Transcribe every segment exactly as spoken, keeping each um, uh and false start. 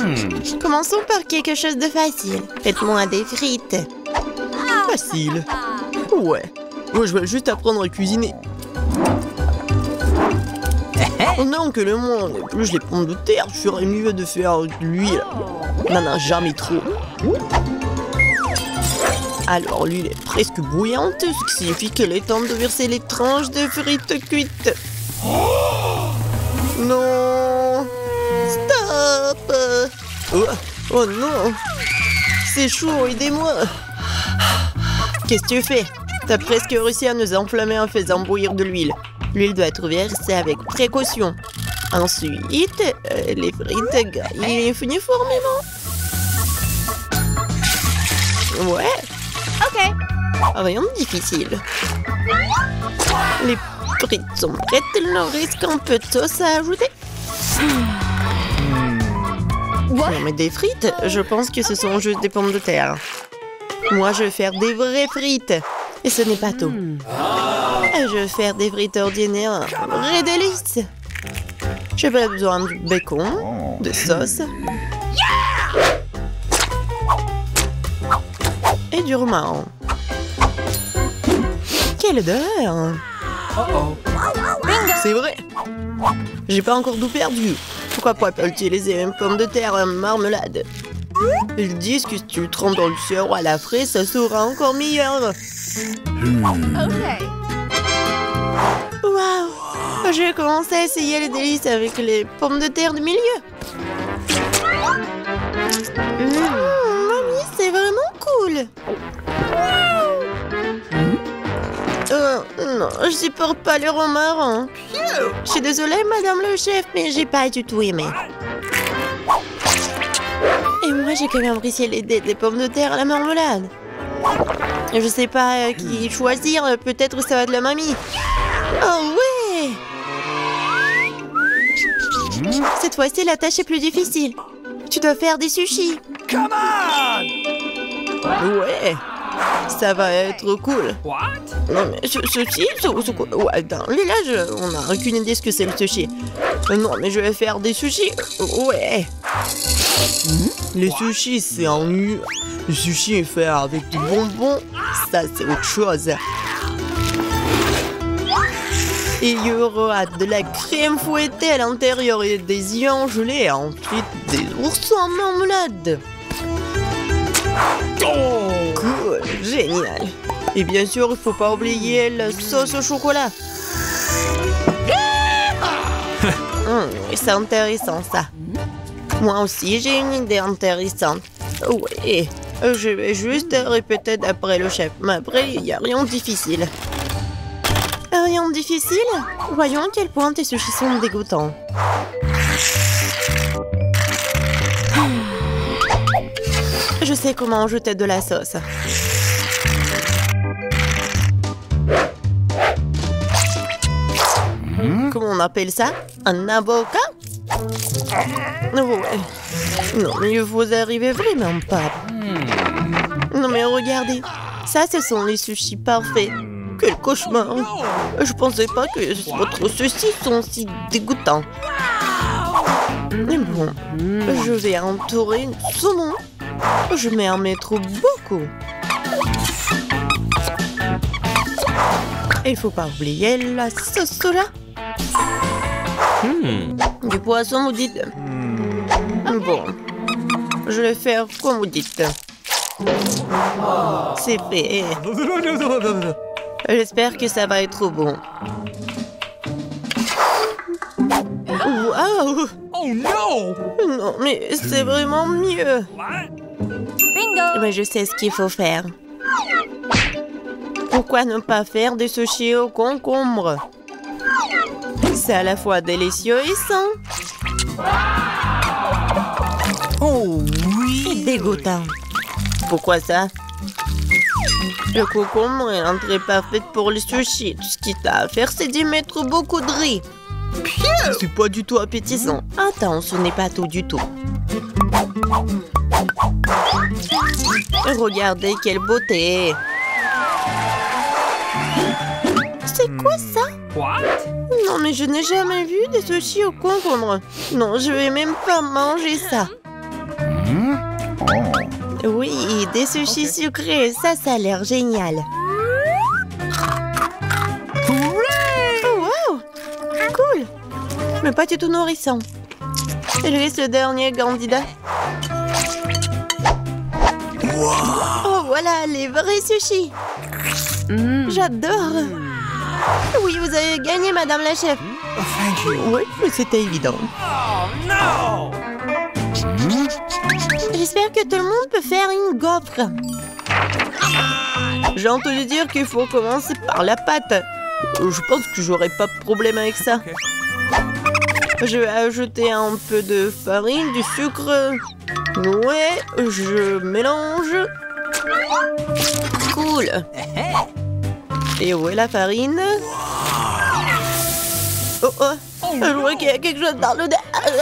Commençons par quelque chose de facile. Faites-moi des frites. Facile. Ouais. Moi, je vais juste apprendre à cuisiner. Oh non, que le monde épluche les pommes de terre, je ferais mieux de faire de l'huile. Non, non, jamais trop. Alors, l'huile est presque bouillante, ce qui signifie qu'il est temps de verser les tranches de frites cuites. Non! Stop! Oh, oh non! C'est chaud, aidez-moi! Qu'est-ce que tu fais? T'as presque réussi à nous enflammer en faisant bouillir de l'huile. L'huile doit être versée avec précaution. Ensuite, euh, les frites graillent uniformément. Ouais. Ok. Rien de difficile. Les frites sont prêtes, il leur reste un peu de sauce à ajouter. What? Non mais des frites, je pense que ce sont juste des pommes de terre. Moi, je vais faire des vraies frites. Et ce n'est pas tout. Je vais faire des frites ordinaires, un vrai délice. J'ai pas besoin de bacon, de sauce. Et du romarin. Quelle odeur! C'est vrai! J'ai pas encore tout perdu. Pourquoi pas utiliser une pomme de terre en marmelade? Ils disent que si tu le trempes dans le sirop à la fraise, ça sera encore meilleur. Ok. Waouh! Je vais commencer à essayer les délices avec les pommes de terre du milieu. Mmh, mamie, c'est vraiment cool. Euh, non, je supporte pas le romarin. Je suis désolée, madame le chef, mais j'ai pas du tout aimé. Et moi, j'ai quand même apprécié les, des, des pommes de terre à la marmelade. Je sais pas euh, qui choisir, peut-être ça va être la mamie. Oh ouais! Cette fois-ci, la tâche est plus difficile. Tu dois faire des sushis. Come on! Ouais, ça va être cool. What? Non mais ce sushi, ce, ce, ouais, dans le village, on n'a aucune idée ce que c'est le sushi. Non mais je vais faire des sushis. Ouais. Les sushis, c'est en nu. Le sushi est fait avec du bonbon. Ça, c'est autre chose. Et il y aura de la crème fouettée à l'intérieur et des œufs gelés. Et ensuite, des oursons en marmelade. Cool, génial. Et bien sûr, il faut pas oublier la sauce au chocolat. Hum, c'est intéressant ça. Moi aussi, j'ai une idée intéressante. Oui, je vais juste répéter d'après le chef. Mais après, il n'y a rien de difficile. Rien de difficile? Voyons à quel point tes sushis sont dégoûtants. Je sais comment ajouter de la sauce. Mmh. Comment on appelle ça? Un avocat? Ouais. Non, mais vous arrivez vraiment pas. Non, mais regardez. Ça, ce sont les sushis parfaits. Quel cauchemar. Je pensais pas que votre sushi sont si dégoûtants. Mais bon, je vais entourer le saumon. Je vais en mettre beaucoup. Il faut pas oublier la sauce soja. Hmm. Du poisson, vous dites. Bon, je vais faire comme vous dites. C'est fait. J'espère que ça va être bon. Waouh! Oh no! Non, mais c'est vraiment mieux. Bingo! Mais je sais ce qu'il faut faire. Pourquoi ne pas faire des sushis au concombre? C'est à la fois délicieux et sain. Oh Et oui! dégoûtant. Pourquoi ça? Le concombre est l'entrée parfaite pour les sushis. Tout ce qu'il t'a à faire, c'est d'y mettre beaucoup de riz. C'est pas du tout appétissant. Attends, ce n'est pas tout du tout. Regardez quelle beauté. C'est quoi ça? What? Non, mais je n'ai jamais vu des sushis au concombre. Non, je vais même pas manger ça. Oui, des sushis okay. sucrés, ça, ça a l'air génial. Oh, wow! Cool! Mais pas du tout nourrissant. Et lui, ce dernier candidat. Wow. Oh, voilà, les vrais sushis. Mm. J'adore. Oui, vous avez gagné, madame la chef. Oh, thank you. Oui, mais c'était évident. Oh, non! J'espère que tout le monde peut faire une gaufre. J'ai entendu dire qu'il faut commencer par la pâte. Je pense que j'aurai pas de problème avec ça. Okay. Je vais ajouter un peu de farine, du sucre. Ouais, je mélange. Cool. Et où est la farine? Oh oh, je vois qu'il y a quelque chose dans le...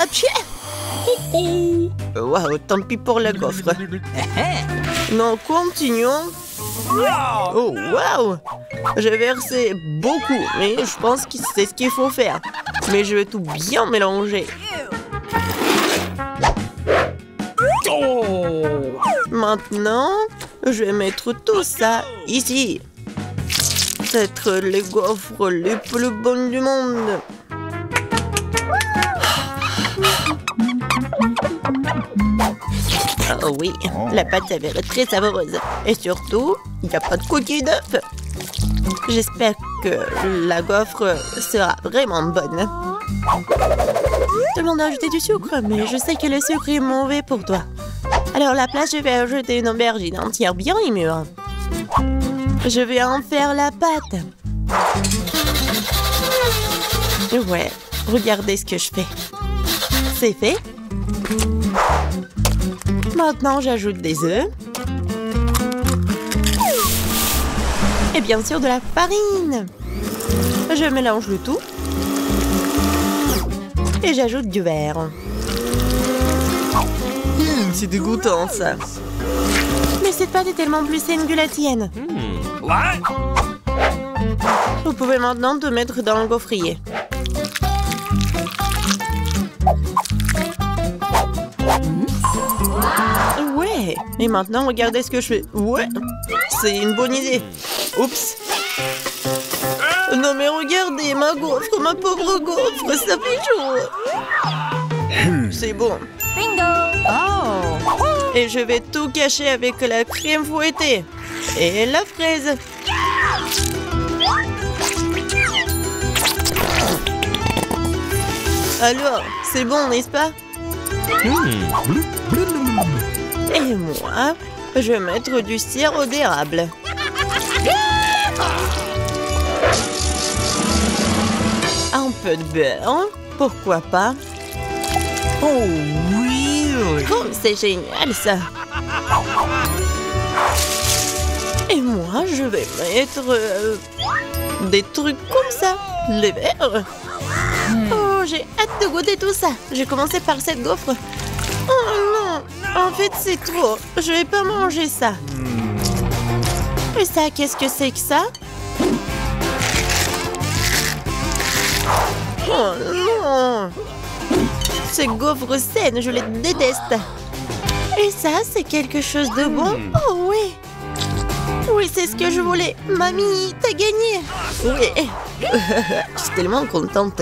Waouh, tant pis pour la gaufre. Non, continuons. Oh, waouh! J'ai versé beaucoup, mais je pense que c'est ce qu'il faut faire. Mais je vais tout bien mélanger. Maintenant, je vais mettre tout ça ici. Peut-être les gaufres les plus bonnes du monde. Oh oui, la pâte s'avère très savoureuse. Et surtout, il n'y a pas de coquille d'œuf. J'espère que la gaufre sera vraiment bonne. Tout le monde a ajouté du sucre, mais je sais que le sucre est mauvais pour toi. Alors à la place, je vais ajouter une aubergine entière bien mûre. Je vais en faire la pâte. Ouais, regardez ce que je fais. C'est fait. Maintenant, j'ajoute des œufs. Et bien sûr, de la farine. Je mélange le tout. Et j'ajoute du verre. Mmh, c'est dégoûtant, ça. Mais cette pâte est tellement plus saine que la tienne. Mmh. What? Vous pouvez maintenant te mettre dans le gaufrier. Ouais. Et maintenant, regardez ce que je fais. Ouais. C'est une bonne idée. Oups. Non mais regardez, ma gaufre, ma pauvre gaufre, ça fait chaud. C'est bon. Bingo! Oh. Et je vais tout cacher avec la crème fouettée. Et la fraise. Alors, c'est bon, n'est-ce pas? Et moi, je vais mettre du sirop d'érable. Un peu de beurre, pourquoi pas? Oh oui! Oh, c'est génial ça! Et moi, je vais mettre euh, des trucs comme ça, les verres. Oh, j'ai hâte de goûter tout ça. J'ai commencé par cette gaufre. Oh non, en fait c'est trop. Je vais pas manger ça. Et ça, qu'est-ce que c'est que ça? Oh non! Ces gaufres saines, je les déteste. Et ça, c'est quelque chose de bon? Oh oui! Oui, c'est ce que je voulais. Mamie, t'as gagné! Oui! Je suis tellement contente.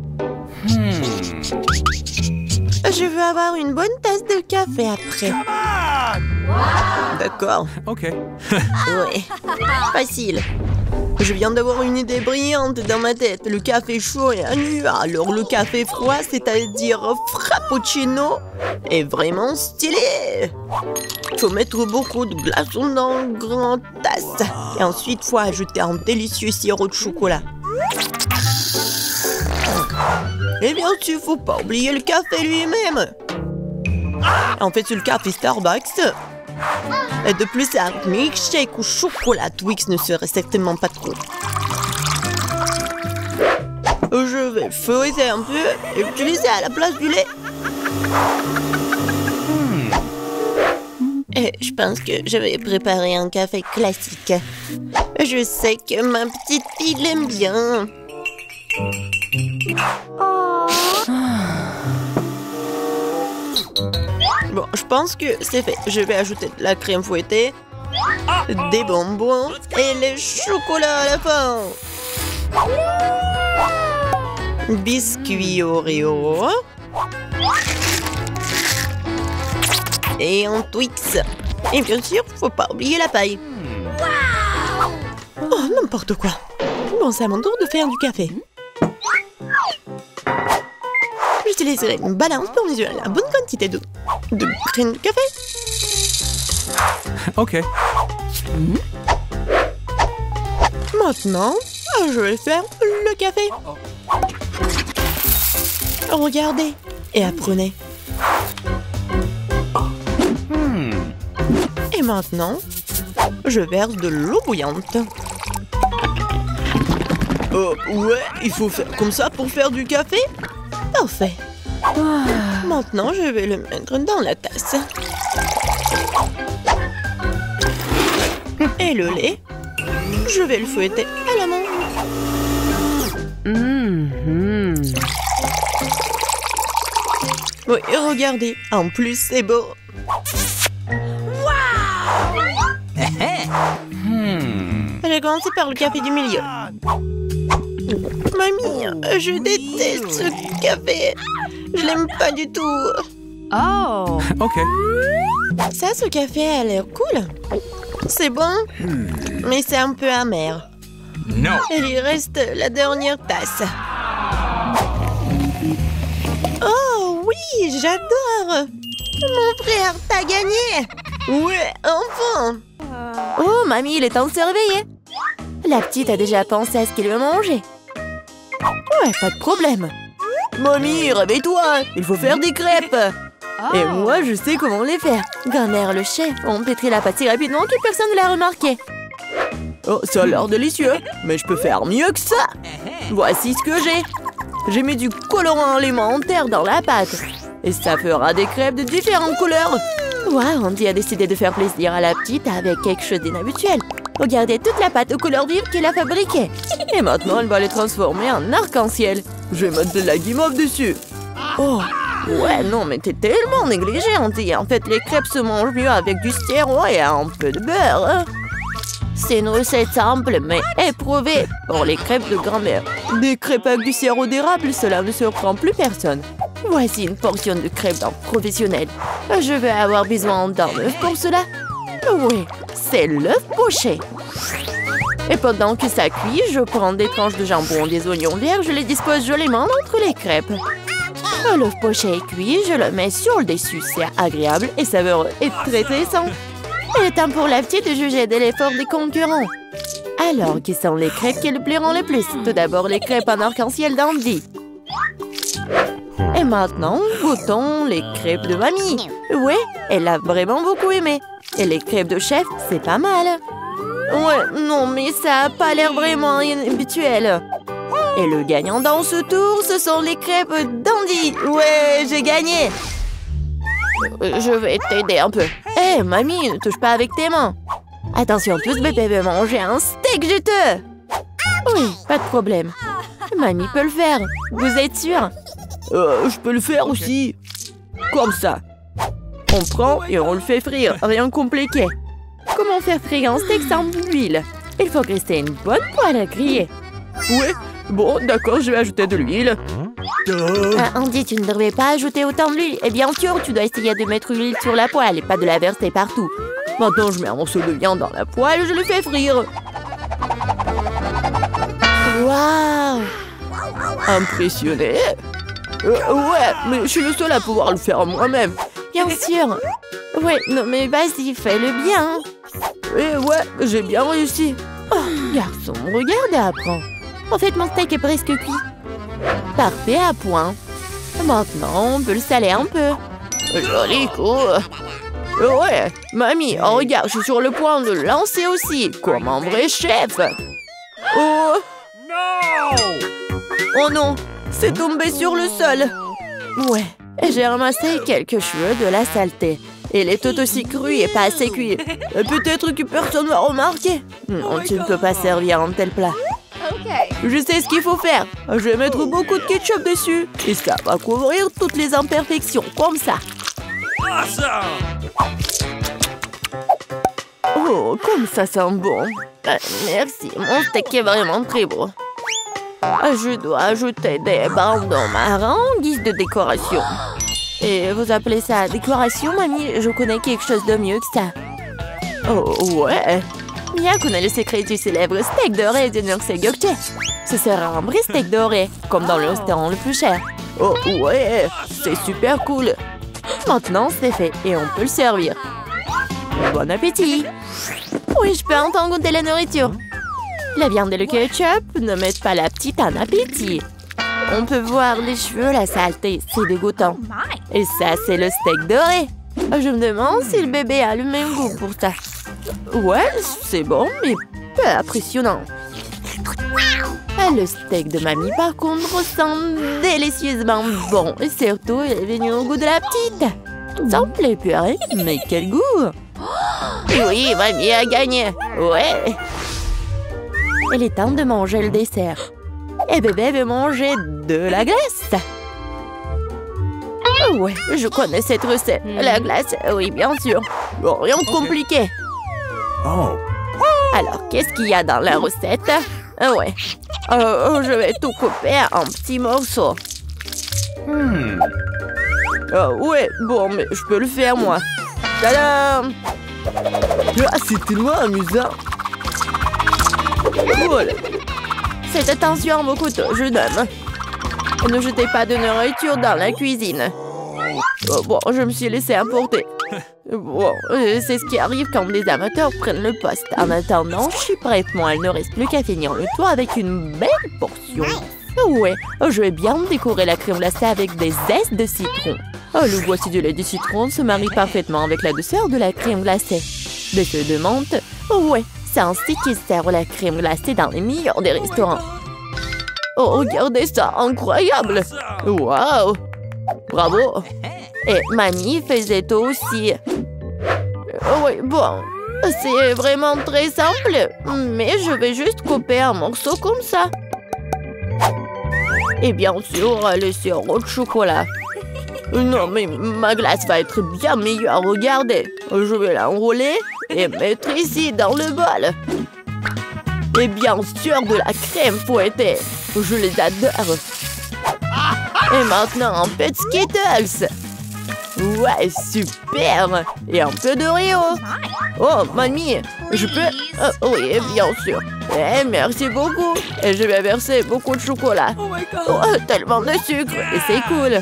Je veux avoir une bonne tasse de café après. D'accord. Ok. Oui. Facile. Je viens d'avoir une idée brillante dans ma tête. Le café chaud est nu. Alors le café froid, c'est-à-dire frappuccino, est vraiment stylé. Faut mettre beaucoup de glaçons dans une grande tasse. Et ensuite, faut ajouter un délicieux sirop de chocolat. Et bien sûr, faut pas oublier le café lui-même. En fait, c'est le café Starbucks. Et de plus, un milkshake au chocolat Twix ne serait certainement pas trop. Je vais feuilleter un peu et utiliser à la place du lait. Et je pense que je vais préparer un café classique. Je sais que ma petite fille l'aime bien. Bon, je pense que c'est fait. Je vais ajouter de la crème fouettée, des bonbons et les chocolats à la fin. Biscuits Oreo. Et un Twix. Et bien sûr, faut pas oublier la paille. Oh, n'importe quoi. Bon, c'est à mon tour de faire du café. J'utiliserai une balance pour mesurer la bonne quantité de, de graines de café. Ok. Maintenant, je vais faire le café. Regardez et apprenez. Hmm. Et maintenant, je verse de l'eau bouillante. Oh, ouais, il faut faire comme ça pour faire du café? Parfait. Maintenant, je vais le mettre dans la tasse. Et le lait, je vais le fouetter à la main. Mm-hmm. Oui, regardez, en plus, c'est beau. Hmm. J'ai commencé par le café du milieu. Mamie, je déteste ce café. Je l'aime pas du tout. Oh. Ok. Ça, ce café a l'air cool. C'est bon, mais c'est un peu amer. No. Et il reste la dernière tasse. Oh oui, j'adore. Mon frère, t'as gagné. Ouais, enfin. Oh, mamie, il est temps de se réveiller. La petite a déjà pensé à ce qu'elle veut manger. Ouais, pas de problème. Mamie, réveille-toi, il faut faire des crêpes. Et moi, je sais comment les faire. Grand-mère, le chef, ont pétri la pâte si rapidement que personne ne l'a remarqué. Oh, ça a l'air délicieux, mais je peux faire mieux que ça. Voici ce que j'ai. J'ai mis du colorant alimentaire dans la pâte. Et ça fera des crêpes de différentes couleurs. Waouh, Andy a décidé de faire plaisir à la petite avec quelque chose d'inhabituel. Regardez toute la pâte aux couleurs vives qu'il a fabriquée. Et maintenant, elle va les transformer en arc-en-ciel. Je vais mettre de la guimauve dessus. Oh, ouais, non, mais t'es tellement négligée, Andy. En fait, les crêpes se mangent mieux avec du sirop et un peu de beurre. Hein. C'est une recette simple, mais éprouvée pour les crêpes de grand-mère. Des crêpes avec du sirop d'érable, cela ne surprend plus personne. Voici une portion de crêpes d'un professionnel. Je vais avoir besoin d'un œuf pour cela. Oui, c'est l'œuf poché. Et pendant que ça cuit, je prends des tranches de jambon, des oignons verts, je les dispose joliment entre les crêpes. L'œuf poché est cuit, je le mets sur le dessus. C'est agréable et savoureux et très très sain. Il est temps pour la petite de juger de l'effort des concurrents. Alors, qui sont les crêpes qui le plairont le plus? Tout d'abord, les crêpes en arc-en-ciel d'Andy. Et maintenant, goûtons les crêpes de mamie. Oui, elle a vraiment beaucoup aimé. Et les crêpes de chef, c'est pas mal. Ouais, non, mais ça a pas l'air vraiment habituel. Et le gagnant dans ce tour, ce sont les crêpes d'Andy. Ouais, j'ai gagné. Je vais t'aider un peu. Hé, hey, mamie, ne touche pas avec tes mains. Attention, tous bébé veut manger un steak juteux. Oui, pas de problème. Mamie peut le faire. Vous êtes sûr? Euh, je peux le faire aussi. Comme ça. On prend et on le fait frire. Rien de compliqué. Comment faire frire un steak sans l'huile? Il faut rester une bonne poêle à griller. Oui, bon, d'accord, je vais ajouter de l'huile. Ah, Andy, tu ne devrais pas ajouter autant d'huile. Et bien sûr, tu dois essayer de mettre l'huile sur la poêle et pas de la verser partout. Maintenant, je mets un morceau de viande dans la poêle et je le fais frire. Waouh! Impressionné? euh, Ouais, mais je suis le seul à pouvoir le faire moi-même. Bien sûr. Ouais, non mais vas-y, fais-le bien. Et ouais, j'ai bien réussi. Oh, garçon, regarde et apprends. En fait, mon steak est presque cuit. Parfait à point. Maintenant, on peut le saler un peu. Joli coup. Ouais, mamie, oh, regarde, je suis sur le point de le lancer aussi, comme un vrai chef. Oh. Oh non, c'est tombé sur le sol. Ouais, j'ai ramassé quelques cheveux de la saleté. Il est tout aussi cru et pas assez cuit. Peut-être que personne ne va remarquer. Non, tu ne peux pas servir un tel plat. Je sais ce qu'il faut faire. Je vais mettre beaucoup de ketchup dessus. Et ça va couvrir toutes les imperfections, comme ça. Oh, comme ça sent bon. Euh, merci, mon steak est vraiment très beau. Euh, Je dois ajouter des bandons marrons en guise de décoration. Et vous appelez ça décoration, mamie? Je connais quelque chose de mieux que ça. Oh, ouais. Mia connaît le secret du célèbre steak doré de Nurse Gökçe. Ce sera un vrai steak doré, comme dans le restaurant le plus cher. Oh, ouais, c'est super cool. Maintenant, c'est fait et on peut le servir. Bon appétit! Oui, je peux entendre goûter la nourriture. La viande et le ketchup ne mettent pas la petite en appétit. On peut voir les cheveux, la saleté, c'est dégoûtant. Et ça, c'est le steak doré. Je me demande si le bébé a le même goût pour ça. Ouais, c'est bon, mais peu impressionnant. Le steak de mamie, par contre, sent délicieusement bon. Et surtout, il est venu au goût de la petite. Ça me plaît plus rien, mais quel goût! Oui, mamie a gagné. Ouais. Il est temps de manger le dessert. Et bébé veut manger de la glace. Ouais, je connais cette recette. La glace, oui, bien sûr. Bon, rien de compliqué. Oh. Alors, qu'est-ce qu'il y a dans la recette? Ah ouais. Euh, je vais tout couper en petits morceaux. Hmm. Ah ouais, bon, mais je peux le faire, moi. Tadam! Ah, c'est tellement amusant. Voilà. Faites attention à vos couteaux, jeune homme. Ne jetez pas de nourriture dans la cuisine. Oh, bon, je me suis laissé emporter. Bon, euh, c'est ce qui arrive quand les amateurs prennent le poste. En attendant, je suis prête, moi. Il ne reste plus qu'à finir le tour avec une belle portion. Ouais, je vais bien décorer la crème glacée avec des zestes de citron. Oh, le goût du lait de citron se marie parfaitement avec la douceur de la crème glacée. Des feuilles de menthe. Ouais, c'est ainsi qu'ils servent la crème glacée dans les meilleurs des restaurants. Oh, regardez ça, incroyable! Waouh! Bravo! Et mamie faisait tout aussi. Oh, oui, bon, c'est vraiment très simple, mais je vais juste couper un morceau comme ça. Et bien sûr, le sirop de chocolat. Non, mais ma glace va être bien meilleure, regardez. Je vais l'enrouler et mettre ici dans le bol. Et bien sûr, de la crème fouettée. Je les adore. Et maintenant, un peu de Skittles. Ouais, super. Et un peu d'Oreo. Oh, mamie, je peux... Oh, oui, bien sûr. Eh, merci beaucoup. Et je vais verser beaucoup de chocolat. Oh, tellement de sucre. Et c'est cool.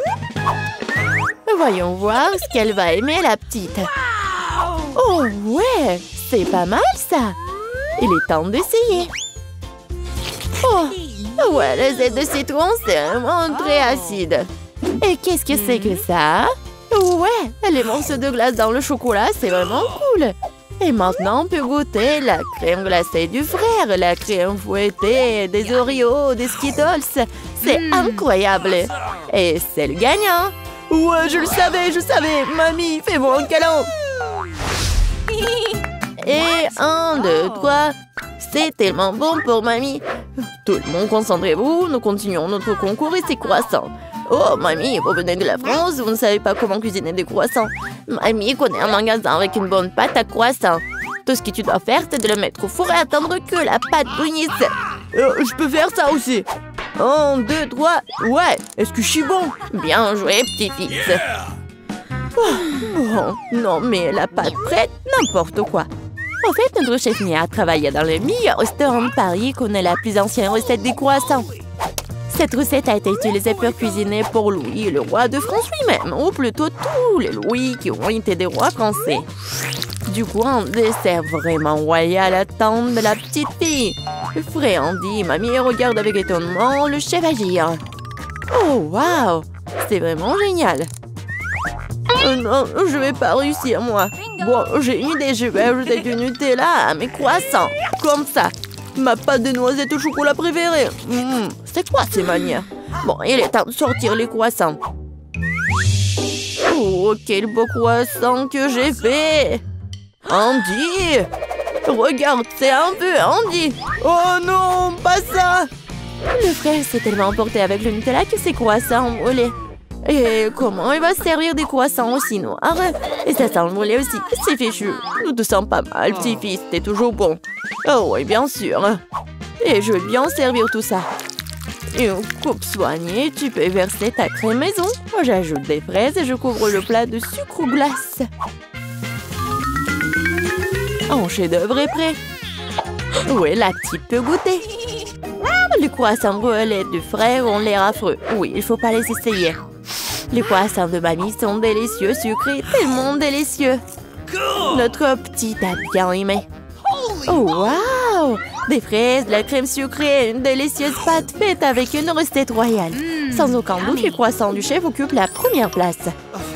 Voyons voir ce qu'elle va aimer, la petite. Oh, ouais, c'est pas mal, ça. Il est temps d'essayer. Oh, ouais, le zeste de citron, c'est vraiment très acide. Et qu'est-ce que c'est que ça? Ouais, les morceaux de glace dans le chocolat, c'est vraiment cool. Et maintenant, on peut goûter la crème glacée du frère, la crème fouettée, des Oreos, des Skittles. C'est incroyable. Et c'est le gagnant. Ouais, je le savais, je savais. Mamie, fais-moi un câlin. Et un, deux, trois. C'est tellement bon pour mamie. Tout le monde, concentrez-vous. Nous continuons notre concours et c'est croissant. Oh, mamie, vous venez de la France, vous ne savez pas comment cuisiner des croissants. Mamie connaît un magasin avec une bonne pâte à croissant. Tout ce que tu dois faire, c'est de le mettre au four et attendre que la pâte brunisse. Euh, je peux faire ça aussi. Un, deux, trois. Ouais, est-ce que je suis bon? Bien joué, petit-fils. Oh, bon, non, mais la pâte prête, n'importe quoi. En fait, notre chef Mia a travaillé dans le meilleur restaurant de Paris et connaît la plus ancienne recette des croissants. Cette recette a été utilisée pour cuisiner pour Louis, le roi de France lui-même, ou plutôt tous les Louis qui ont été des rois français. Du coup, un dessert vraiment royal attend de la petite fille. Fréandie, mamie regarde avec étonnement le chef agir. Oh, waouh! C'est vraiment génial! Oh non, je vais pas réussir, moi. Bon, j'ai une idée, je vais ajouter du Nutella à mes croissants. Comme ça. Ma pâte de noisette au chocolat préférée. Mmh, c'est quoi ces manières? Bon, il est temps de sortir les croissants. Oh, quel beau croissant que j'ai fait! Andy! Regarde, c'est un peu Andy! Oh non, pas ça! Le frère s'est tellement emporté avec le Nutella que ses croissants ont brûlé. Et comment il va se servir des croissants aussi noirs? Et ça sent le brûlé aussi. C'est fichu. Nous te sens pas mal, petit-fils. T'es toujours bon. Oh oui, bien sûr. Et je vais bien servir tout ça. Une coupe soignée, tu peux verser ta crème maison. J'ajoute des fraises et je couvre le plat de sucre ou glace. Un chef-d'œuvre est prêt. Oui, la petite peut goûter. Les croissants brûlés de frères ont l'air affreux. Oui, il faut pas les essayer. Les croissants de mamie sont délicieux, sucrés, tellement délicieux. Notre petite a bien aimé. Oh, waouh! Des fraises, de la crème sucrée, une délicieuse pâte faite avec une recette royale. Sans aucun doute, les croissants du chef occupent la première place.